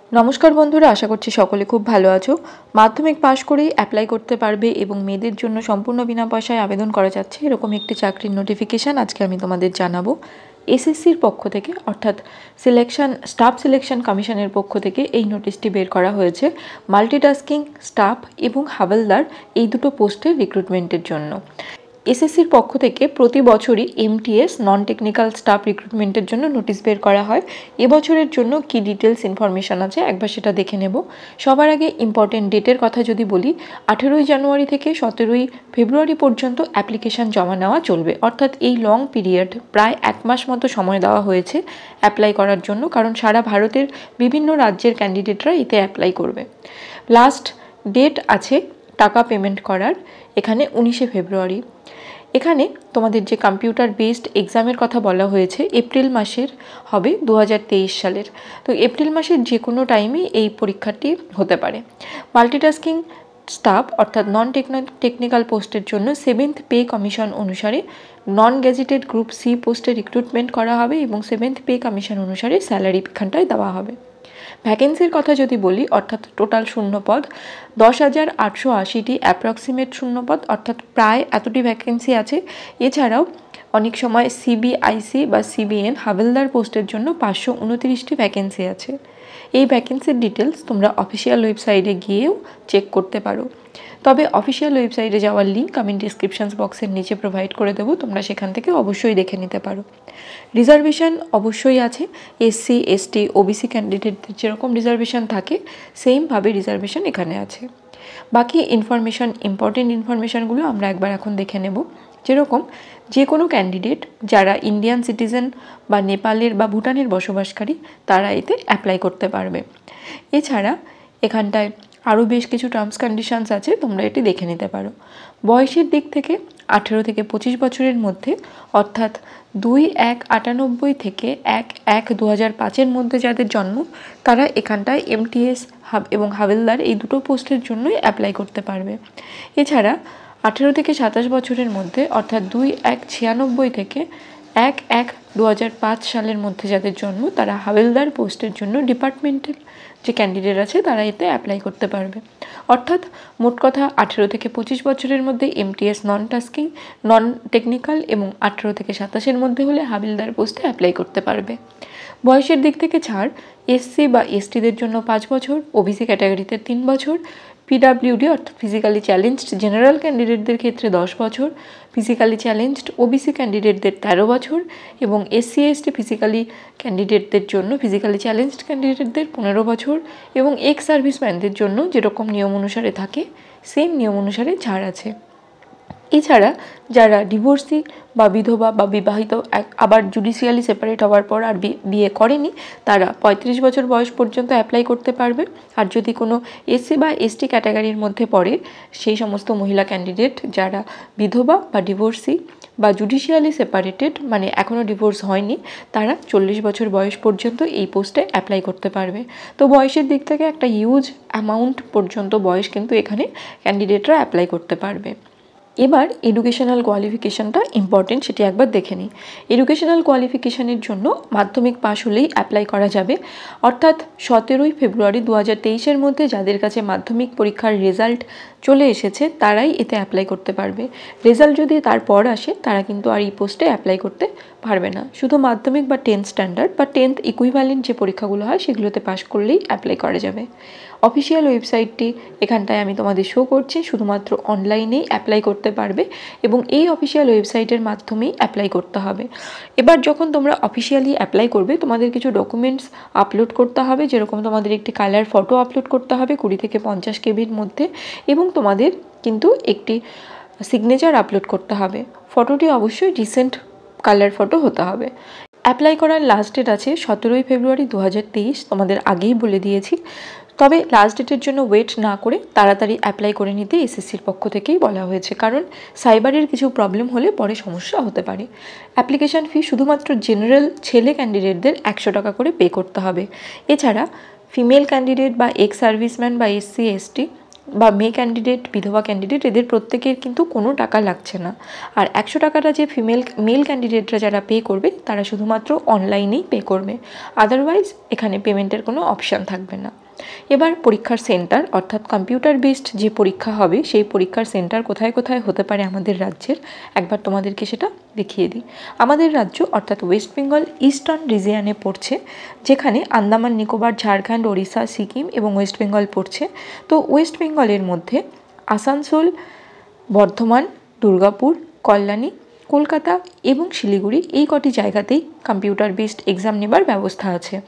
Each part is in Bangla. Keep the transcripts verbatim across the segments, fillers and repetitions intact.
नमस्कार बंधुरा, आशा करছি সকলে খুব ভালো আছো। মাধ্যমিক পাশ করেই অ্যাপ্লাই করতে পারবে এবং মেয়েদের জন্য সম্পূর্ণ বিনা পয়সায় আবেদন করা যাচ্ছে এরকম একটি চাকরির নোটিফিকেশান আজকে আমি তোমাদের জানাবো। এসএসসির পক্ষ থেকে অর্থাৎ সিলেকশন স্টাফ সিলেকশন কমিশনের পক্ষ থেকে এই নোটিশটি বের করা হয়েছে মাল্টিটাস্কিং স্টাফ এবং হাওলদার এই দুটো পোস্টের রিক্রুটমেন্টের জন্য। এসএসসির পক্ষ থেকে প্রতি বছরই এমটিএস নন টেকনিক্যাল স্টাফ রিক্রুটমেন্টের জন্য নোটিশ বের করা হয়। এবছরের জন্য কি ডিটেলস ইনফরমেশান আছে একবার সেটা দেখে নেব। সবার আগে ইম্পর্টেন্ট ডেটের কথা যদি বলি, আঠেরোই জানুয়ারি থেকে সতেরোই ফেব্রুয়ারি পর্যন্ত অ্যাপ্লিকেশান জমা নেওয়া চলবে, অর্থাৎ এই লং পিরিয়ড প্রায় এক মাস মতো সময় দেওয়া হয়েছে অ্যাপ্লাই করার জন্য, কারণ সারা ভারতের বিভিন্ন রাজ্যের ক্যান্ডিডেটরা এতে অ্যাপ্লাই করবে। লাস্ট ডেট আছে টাকা পেমেন্ট করার এখানে উনিশে ফেব্রুয়ারি। এখানে তোমাদের যে কম্পিউটার বেসড এক্সামের কথা বলা হয়েছে এপ্রিল মাসের হবে দু হাজার তেইশ সালের। তো এপ্রিল মাসের যে কোনো টাইমে এই পরীক্ষাটি হতে পারে। মাল্টিটাস্কিং স্টাফ অর্থাৎ নন টেকনিক্যাল পোস্টের জন্য সেভেন্থ পে কমিশন অনুসারে নন গ্যাজেটেড গ্রুপ সি পোস্টে রিক্রুটমেন্ট করা হবে এবং সেভেন্থ পে কমিশন অনুসারে স্যালারি এখানটায় দেওয়া হবে। ভ্যাকেন্সির কথা যদি বলি, অর্থাৎ টোটাল শূন্যপদ দশ হাজার আটশো আশিটি অ্যাপ্রক্সিমেট শূন্যপদ, অর্থাৎ প্রায় এতটি ভ্যাকেন্সি আছে। এছাড়াও অনেক সময় সিবিআইসি বা সিবিএন হাওলদার পোস্টের জন্য পাঁচশো উনত্রিশটি ভ্যাকেন্সি আছে। এই ভ্যাকেন্সির ডিটেলস তোমরা অফিসিয়াল ওয়েবসাইটে গিয়েও চেক করতে পারো, তবে অফিসিয়াল ওয়েবসাইটে যাওয়ার লিঙ্ক আমি ডিসক্রিপশন বক্সের নিচে প্রোভাইড করে দেবো, তোমরা সেখান থেকে অবশ্যই দেখে নিতে পারো। রিজার্ভেশন অবশ্যই আছে, এসসি এসটি ওবিসি ক্যান্ডিডেটদের যেরকম রিজার্ভেশন থাকে সেমভাবে রিজার্ভেশন এখানে আছে। বাকি ইনফরমেশান ইম্পর্টেন্ট ইনফরমেশানগুলো আমরা একবার এখন দেখে নেব। যেরকম যে কোনো ক্যান্ডিডেট যারা ইন্ডিয়ান সিটিজেন বা নেপালের বা ভুটানের বসবাসকারী তারা এতে অ্যাপ্লাই করতে পারবে। এছাড়া এখানটায় আরও বেশ কিছু টার্মস কন্ডিশনস আছে, তোমরা এটি দেখে নিতে পারো। বয়সের দিক থেকে আঠেরো থেকে পঁচিশ বছরের মধ্যে, অর্থাৎ দুই এক আটানব্বই থেকে এক এক দু হাজার পাঁচের মধ্যে যাদের জন্ম তারা এখানটায় এমটিএস হাব এবং হাওলদার এই দুটো পোস্টের জন্যই অ্যাপ্লাই করতে পারবে। এছাড়া আঠেরো থেকে সাতাশ বছরের মধ্যে, অর্থাৎ দুই এক ছিয়ানব্বই থেকে এক এক দু হাজার পাঁচ সালের মধ্যে যাদের জন্ম তারা হাওলদার পোস্টের জন্য ডিপার্টমেন্টের যে ক্যান্ডিডেট আছে তারা এতে অ্যাপ্লাই করতে পারবে। অর্থাৎ মোট কথা আঠেরো থেকে পঁচিশ বছরের মধ্যে MTS non tasking non technical এবং আঠেরো থেকে সাতাশের মধ্যে হলে হাওলদার পোস্টে অ্যাপ্লাই করতে পারবে। বয়সের দিক থেকে ছাড় এসসি বা এসটিদের জন্য পাঁচ বছর, ওবিসি ক্যাটাগরিতে তিন বছর, পিডাব্লিউডি অর্থাৎ ফিজিক্যালি চ্যালেঞ্জড জেনারেল ক্যান্ডিডেটদের ক্ষেত্রে দশ বছর, ফিজিক্যালি চ্যালেঞ্জড ওবিসি ক্যান্ডিডেটদের তেরো বছর এবং এসসি এসটি ফিজিক্যালি ক্যান্ডিডেটদের জন্য ফিজিক্যালি চ্যালেঞ্জড ক্যান্ডিডেটদের পনেরো বছর এবং এক্স সার্ভিসম্যানদের জন্য যেরকম নিয়ম অনুসারে থাকে সেম নিয়ম অনুসারে ছাড় আছে। এছাড়া যারা ডিভোর্সি বা বিধবা বা বিবাহিত আবার জুডিশিয়ালি সেপারেট হওয়ার পর আর বিয়ে করেনি তারা পঁয়ত্রিশ বছর বয়স পর্যন্ত অ্যাপ্লাই করতে পারবে। আর যদি কোনো এসসি বা এসটি ক্যাটাগরির মধ্যে পড়ে সেই সমস্ত মহিলা ক্যান্ডিডেট যারা বিধবা বা ডিভোর্সি বা জুডিশিয়ালি সেপারেটেড মানে এখনও ডিভোর্স হয়নি তারা চল্লিশ বছর বয়স পর্যন্ত এই পোস্টে অ্যাপ্লাই করতে পারবে। তো বয়সের দিক থেকে একটা হিউজ অ্যামাউন্ট পর্যন্ত বয়স কিন্তু এখানে ক্যান্ডিডেটরা অ্যাপ্লাই করতে পারবে। এবার এডুকেশনাল কোয়ালিফিকেশানটা ইম্পর্টেন্ট, সেটি একবার দেখে নিই। এডুকেশনাল কোয়ালিফিকেশানের জন্য মাধ্যমিক পাশ হলেই অ্যাপ্লাই করা যাবে, অর্থাৎ সতেরোই ফেব্রুয়ারি দু হাজার তেইশের মধ্যে যাদের কাছে মাধ্যমিক পরীক্ষার রেজাল্ট চলে এসেছে তারাই এতে অ্যাপ্লাই করতে পারবে। রেজাল্ট যদি তারপর আসে তারা কিন্তু আর এই পোস্টে অ্যাপ্লাই করতে পারবে না। শুধু মাধ্যমিক বা টেন্থ স্ট্যান্ডার্ড বা টেন্থ ইকুইভ্যালেন্ট যে পরীক্ষাগুলো হয় সেগুলোতে পাশ করলেই অ্যাপ্লাই করা যাবে। অফিসিয়াল ওয়েবসাইটটি এখানটায় আমি তোমাদের শো করছি, শুধুমাত্র অনলাইনেই অ্যাপ্লাই করতে পারবে এবং এই অফিসিয়াল ওয়েবসাইটের মাধ্যমেই অ্যাপ্লাই করতে হবে। এবার যখন তোমরা অফিসিয়ালি অ্যাপ্লাই করবে তোমাদের কিছু ডকুমেন্টস আপলোড করতে হবে, যেরকম তোমাদের একটি কালার ফটো আপলোড করতে হবে কুড়ি থেকে পঞ্চাশ কেবির মধ্যে এবং তোমাদের কিন্তু একটি সিগনেচার আপলোড করতে হবে। ফটোটি অবশ্যই রিসেন্ট কালার ফটো হতে হবে। অ্যাপ্লাই করার লাস্ট ডেট আছে সতেরোই ফেব্রুয়ারি দু হাজার তেইশ, তোমাদের আগেই বলে দিয়েছি। তবে লাস্ট ডেটের জন্য ওয়েট না করে তাড়াতাড়ি অ্যাপ্লাই করে নিতে এসএসসির পক্ষ থেকেই বলা হয়েছে, কারণ সাইবারের কিছু প্রবলেম হলে পরে সমস্যা হতে পারে। অ্যাপ্লিকেশান ফি শুধুমাত্র জেনারেল ছেলে ক্যান্ডিডেটদের একশো টাকা করে পে করতে হবে। এছাড়া ফিমেল ক্যান্ডিডেট বা এক্স সার্ভিসম্যান বা এসসি এসটি বা মেয়ে ক্যান্ডিডেট, বিধবা ক্যান্ডিডেট, এদের প্রত্যেকের কিন্তু কোনো টাকা লাগছে না। আর একশো টাকাটা যে ফিমেল মেল ক্যান্ডিডেটরা যারা পে করবে তারা শুধুমাত্র অনলাইনেই পে করবে, আদারওয়াইজ এখানে পেমেন্টের কোনো অপশান থাকবে না। এবার পরীক্ষার সেন্টার অর্থাৎ কম্পিউটার বেসড যে পরীক্ষা হবে সেই পরীক্ষার সেন্টার কোথায় কোথায় হতে পারে আমাদের রাজ্যের, একবার তোমাদেরকে সেটা দেখিয়ে দিই। আমাদের রাজ্য অর্থাৎ ওয়েস্ট বেঙ্গল ইস্টার্ন রিজিয়নে পড়ছে, যেখানে আন্দামান নিকোবর, ঝাড়খণ্ড, ওড়িশা, সিকিম এবং ওয়েস্ট বেঙ্গল পড়ছে। তো ওয়েস্ট বেঙ্গলের মধ্যে আসানসোল, বর্ধমান, দুর্গাপুর, কল্যাণী, কলকাতা এবং শিলিগুড়ি এই কটি জায়গাতেই কম্পিউটার বেসড এক্সাম নেবার ব্যবস্থা আছে।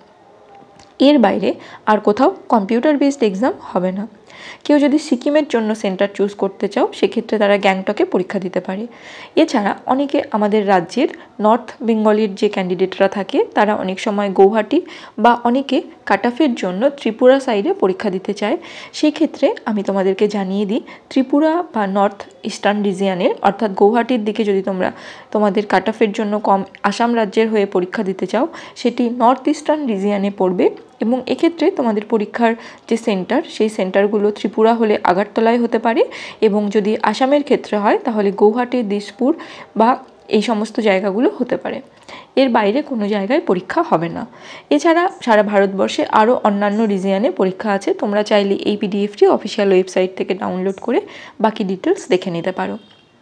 এর বাইরে আর কোথাও কম্পিউটার বেসড এক্সাম হবে না। কেউ যদি সিকিমের জন্য সেন্টার চুজ করতে চাও সেক্ষেত্রে তারা গ্যাংটকে পরীক্ষা দিতে পারে। এছাড়া অনেকে আমাদের রাজ্যের নর্থ বেঙ্গলের যে ক্যান্ডিডেটরা থাকে তারা অনেক সময় গৌহাটি বা অনেকে কাটাফের জন্য ত্রিপুরা সাইডে পরীক্ষা দিতে চায়। সেই ক্ষেত্রে আমি তোমাদেরকে জানিয়ে দিই, ত্রিপুরা বা নর্থ ইস্টার্ন রিজিয়নের অর্থাৎ গৌহাটির দিকে যদি তোমরা তোমাদের কাটাফের জন্য কম আসাম রাজ্যের হয়ে পরীক্ষা দিতে চাও সেটি নর্থ ইস্টার্ন রিজিয়নে পড়বে এবং এক্ষেত্রে তোমাদের পরীক্ষার যে সেন্টার সেই সেন্টারগুলো ত্রিপুরা হলে আগরতলায় হতে পারে এবং যদি আসামের ক্ষেত্রে হয় তাহলে গৌহাটি, দিসপুর বা এই সমস্ত জায়গাগুলো হতে পারে। এর বাইরে কোনো জায়গায় পরীক্ষা হবে না। এছাড়া সারা ভারতবর্ষে আরও অন্যান্য রিজিয়নে পরীক্ষা আছে, তোমরা চাইলে এই পিডিএফটি অফিসিয়াল ওয়েবসাইট থেকে ডাউনলোড করে বাকি ডিটেলস দেখে নিতে পারো।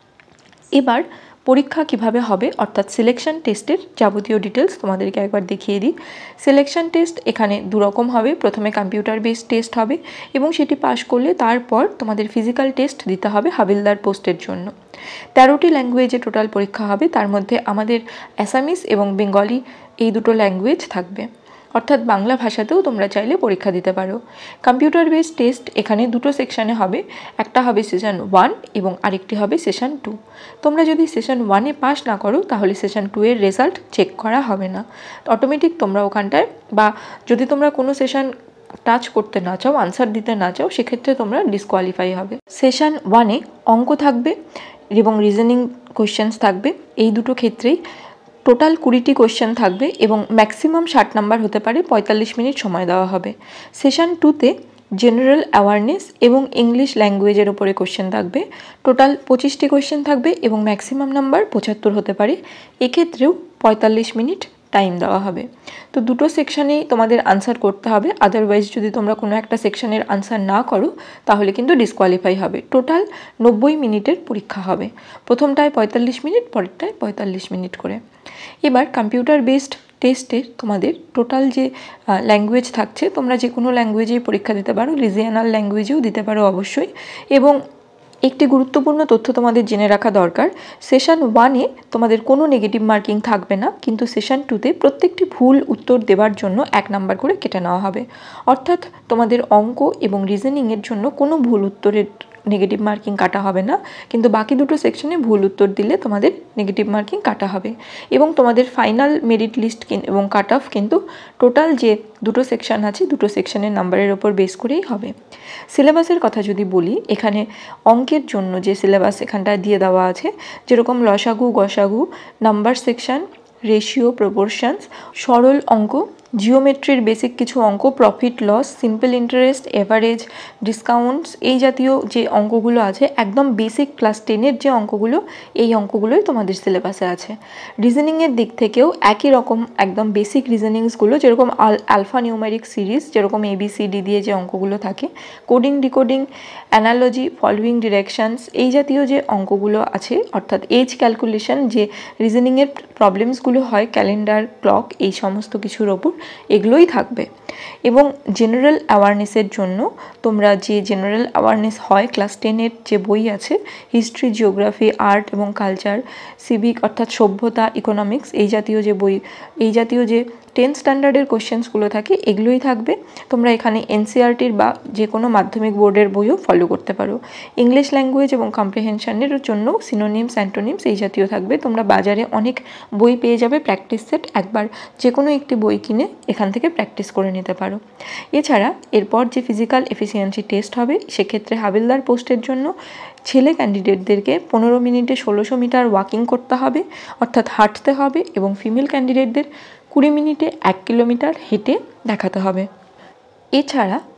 এবার পরীক্ষা কিভাবে হবে অর্থাৎ সিলেকশন টেস্টের যাবতীয় ডিটেলস তোমাদেরকে একবার দেখিয়ে দিই। সিলেকশন টেস্ট এখানে দুরকম হবে, প্রথমে কম্পিউটার বেসড টেস্ট হবে এবং সেটি পাশ করলে তারপর তোমাদের ফিজিক্যাল টেস্ট দিতে হবে হাবিলদার পোস্টের জন্য। তেরোটি ল্যাঙ্গুয়েজে টোটাল পরীক্ষা হবে, তার মধ্যে আমাদের অ্যাসামিস এবং বেঙ্গলি এই দুটো ল্যাঙ্গুয়েজ থাকবে, অর্থাৎ বাংলা ভাষাতেও তোমরা চাইলে পরীক্ষা দিতে পারো। কম্পিউটার বেসড টেস্ট এখানে দুটো সেকশানে হবে, একটা হবে সেশন ওয়ান এবং আরেকটি হবে সেশন টু। তোমরা যদি সেশন ওয়ানে পাস না করো তাহলে সেশন টু এর রেজাল্ট চেক করা হবে না, অটোমেটিক তোমরা ওখানটায়, বা যদি তোমরা কোনো সেশন টাচ করতে না চাও, আনসার দিতে না চাও, সেক্ষেত্রে তোমরা ডিসকোয়ালিফাই হবে। সেশন ওয়ানে অঙ্ক থাকবে এবং রিজনিং কোয়েশ্চেন্স থাকবে, এই দুটো ক্ষেত্রেই টোটাল কুড়িটি কোয়েশ্চেন থাকবে এবং ম্যাক্সিমাম ষাট নাম্বার হতে পারে, পঁয়তাল্লিশ মিনিট সময় দেওয়া হবে। সেশন টুতে জেনারেল অ্যাওয়ারনেস এবং ইংলিশ ল্যাঙ্গুয়েজের ওপরে কোয়েশ্চেন থাকবে, টোটাল পঁচিশটি কোয়েশ্চেন থাকবে এবং ম্যাক্সিমাম নাম্বার পঁচাত্তর হতে পারে, এক্ষেত্রেও পঁয়তাল্লিশ মিনিট টাইম দেওয়া হবে। তো দুটো সেকশানেই তোমাদের আনসার করতে হবে, আদারওয়াইজ যদি তোমরা কোনো একটা সেকশনের আনসার না করো তাহলে কিন্তু ডিসকোয়ালিফাই হবে। টোটাল নব্বই মিনিটের পরীক্ষা হবে, প্রথমটায় পঁয়তাল্লিশ মিনিট, পরেরটায় পঁয়তাল্লিশ মিনিট করে। এবার কম্পিউটার বেসড টেস্টে তোমাদের টোটাল যে ল্যাঙ্গুয়েজ থাকছে, তোমরা যে কোনো ল্যাঙ্গুয়েজেই পরীক্ষা দিতে পারো, রিজিয়নাল ল্যাঙ্গুয়েজেও দিতে পারো অবশ্যই। এবং একটি গুরুত্বপূর্ণ তথ্য তোমাদের জেনে রাখা দরকার, সেশন ওয়ানে তোমাদের কোনো নেগেটিভ মার্কিং থাকবে না, কিন্তু সেশন টুতে প্রত্যেকটি ভুল উত্তর দেওয়ার জন্য এক নাম্বার করে কেটে নেওয়া হবে, অর্থাৎ তোমাদের অঙ্ক এবং রিজনিংয়ের জন্য কোনো ভুল উত্তরের নেগেটিভ মার্কিং কাটা হবে না, কিন্তু বাকি দুটো সেকশনে ভুল উত্তর দিলে তোমাদের নেগেটিভ মার্কিং কাটা হবে। এবং তোমাদের ফাইনাল মেরিট লিস্ট এবং কাট অফ কিন্তু টোটাল যে দুটো সেকশন আছে দুটো সেকশনের নাম্বারের ওপর বেস করেই হবে। সিলেবাসের কথা যদি বলি, এখানে অঙ্কের জন্য যে সিলেবাস এখানটায় দিয়ে দেওয়া আছে, যেরকম লসাগু, গসাগু, নাম্বার সেকশন, রেশিও, প্রপোর্শনস, সরল অঙ্ক, জিওমেট্রির বেসিক কিছু অঙ্ক, profit loss, simple interest, average, discounts, এই জাতীয় যে অঙ্কগুলো আছে একদম বেসিক ক্লাস টেনের যে অঙ্কগুলো, এই অঙ্কগুলোই তোমাদের সিলেবাসে আছে। রিজনিংয়ের দিক থেকেও একই রকম একদম বেসিক রিজনিংসগুলো, যেরকম আল আলফা নিউমেরিক সিরিজ, যেরকম এবিসিডি দিয়ে যে অঙ্কগুলো থাকে, coding, decoding, analogy, following directions, এই জাতীয় যে অঙ্কগুলো আছে, অর্থাৎ এজ ক্যালকুলেশন, যে রিজনিংয়ের প্রবলেমসগুলো হয়, ক্যালেন্ডার, ক্লক, এই সমস্ত কিছুর ওপর এগুলোই থাকবে। এবং জেনারেল অ্যাওয়ারনেসের জন্য তোমরা যে জেনারেল অ্যাওয়ারনেস হয় ক্লাস টেনের যে বই আছে, হিস্ট্রি, জিওগ্রাফি, আর্ট এবং কালচার, সিভিক অর্থাৎ সভ্যতা, ইকোনমিক্স, এই জাতীয় যে বই, এই জাতীয় যে টেন্থ স্ট্যান্ডার্ডের কোশ্চেন্সগুলো থাকে এগুলোই থাকবে। তোমরা এখানে এনসিইআরটির বা যে কোনো মাধ্যমিক বোর্ডের বইও ফলো করতে পারো। ইংলিশ ল্যাঙ্গুয়েজ এবং কম্প্রিহেনশনের জন্য সিনোনিমস, অ্যান্টোনিমস এই জাতীয় থাকবে। তোমরা বাজারে অনেক বই পেয়ে যাবে, প্র্যাকটিস সেট, একবার যে কোনো একটি বই কিনে এখান থেকে প্র্যাকটিস করে নিতে পারো। এছাড়া এরপর যে ফিজিক্যাল এফিসিয়েন্সি টেস্ট হবে, সেক্ষেত্রে হাবিলদার পোস্টের জন্য ছেলে ক্যান্ডিডেটদেরকে পনেরো মিনিটে ষোলোশো মিটার ওয়াকিং করতে হবে, অর্থাৎ হাঁটতে হবে, এবং ফিমেল ক্যান্ডিডেটদের কুড়ি মিনিটে এক কিলোমিটার হেঁটে দেখাতে হবে। এছাড়া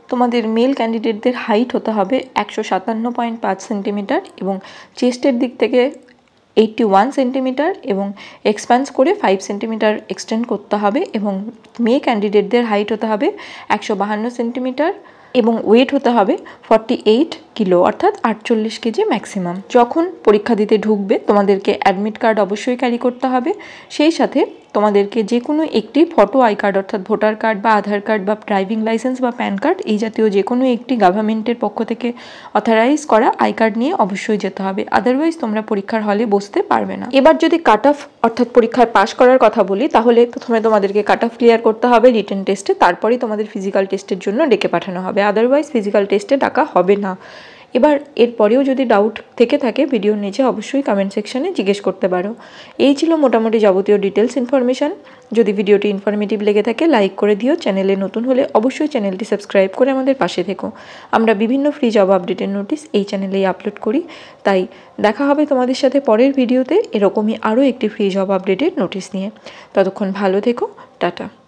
তোমাদের মেল ক্যান্ডিডেটদের হাইট হতে হবে একশো সাতান্ন পয়েন্ট পাঁচ সেন্টিমিটার এবং চেস্টের দিক থেকে এইট্টি ওয়ান সেন্টিমিটার এবং এক্সপ্যান্স করে ফাইভ সেন্টিমিটার এক্সটেন্ড করতে হবে এবং মেয়ে ক্যান্ডিডেটদের হাইট হতে হবে একশো বাহান্ন সেন্টিমিটার এবং ওয়েট হতে হবে ফর্টি এইট কিলো অর্থাৎ আটচল্লিশ কেজি ম্যাক্সিমাম। যখন পরীক্ষা দিতে ঢুকবে তোমাদেরকে অ্যাডমিট কার্ড অবশ্যই ক্যারি করতে হবে, সেই সাথে তোমাদেরকে যে কোনো একটি ফটো আই কার্ড অর্থাৎ ভোটার কার্ড বা আধার কার্ড বা ড্রাইভিং লাইসেন্স বা প্যান কার্ড এই জাতীয় যে কোনো একটি গভর্নমেন্টের পক্ষ থেকে অথরাইজ করা আই কার্ড নিয়ে অবশ্যই যেতে হবে, আদারওয়াইজ তোমরা পরীক্ষার হলে বসতে পারবে না। এবার যদি কাট অফ অর্থাৎ পরীক্ষায় পাশ করার কথা বলি, তাহলে প্রথমে তোমাদেরকে কাট অফ ক্লিয়ার করতে হবে রিটেন টেস্টে, তারপরেই তোমাদের ফিজিক্যাল টেস্টের জন্য ডেকে পাঠানো হবে, আদারওয়াইজ ফিজিক্যাল টেস্টে ডাকা হবে না। এবার এরপরেও যদি ডাউট থেকে থাকে ভিডিওর নিচে অবশ্যই কমেন্ট সেকশনে জিজ্ঞেস করতে পারো। এই ছিল মোটামুটি যাবতীয় ডিটেলস ইনফরমেশান। যদি ভিডিওটি ইনফরমেটিভ লেগে থাকে লাইক করে দিও, চ্যানেলে নতুন হলে অবশ্যই চ্যানেলটি সাবস্ক্রাইব করে আমাদের পাশে থেকো। আমরা বিভিন্ন ফ্রি জব আপডেটের নোটিশ এই চ্যানেলেই আপলোড করি, তাই দেখা হবে তোমাদের সাথে পরের ভিডিওতে এরকমই আরও একটি ফ্রি জব আপডেটের নোটিশ নিয়ে। ততক্ষণ ভালো থেকো, টাটা।